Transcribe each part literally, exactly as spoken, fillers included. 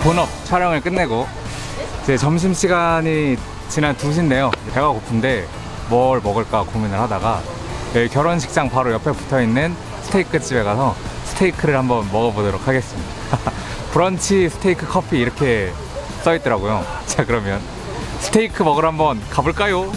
본업 촬영을 끝내고 이제 점심시간이 지난 두 시인데요. 배가 고픈데 뭘 먹을까 고민을 하다가 여기 결혼식장 바로 옆에 붙어있는 스테이크 집에 가서 스테이크를 한번 먹어보도록 하겠습니다. 브런치, 스테이크, 커피 이렇게 써있더라고요. 자, 그러면 스테이크 먹으러 한번 가볼까요?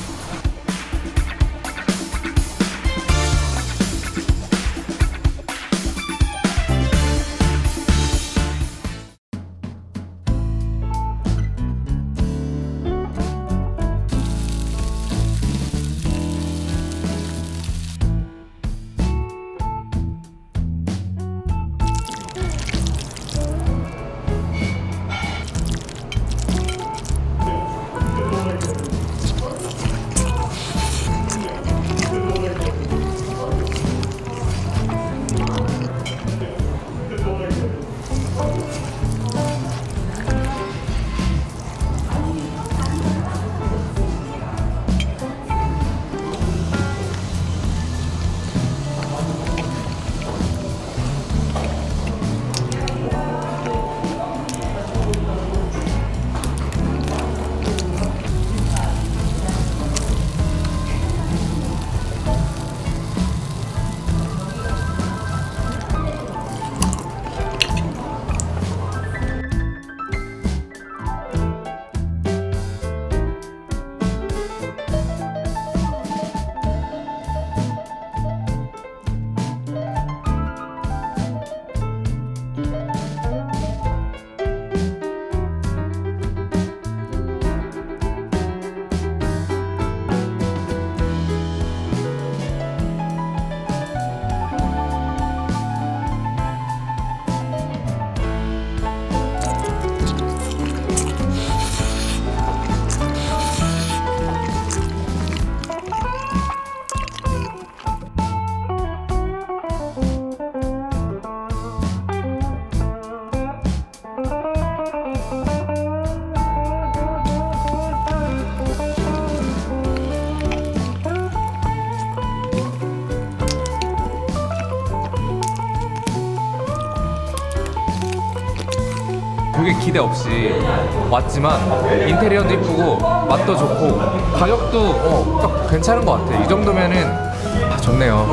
되게 기대 없이 왔지만 인테리어도 이쁘고 맛도 좋고 가격도 어, 딱 괜찮은 것 같아. 이 정도면은 아, 좋네요.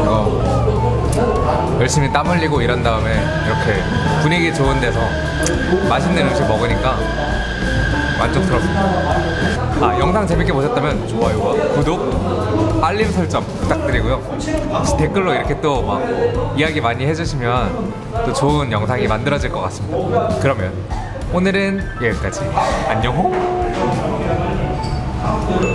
이거 열심히 땀 흘리고 일한 다음에 이렇게 분위기 좋은 데서 맛있는 음식 먹으니까 만족스럽습니다. 아, 영상 재밌게 보셨다면 좋아요와 구독, 알림 설정 부탁드리고요. 혹시 댓글로 이렇게 또 막 이야기 많이 해주시면 또 좋은 영상이 만들어질 것 같습니다. 그러면 오늘은 여기까지. 안녕.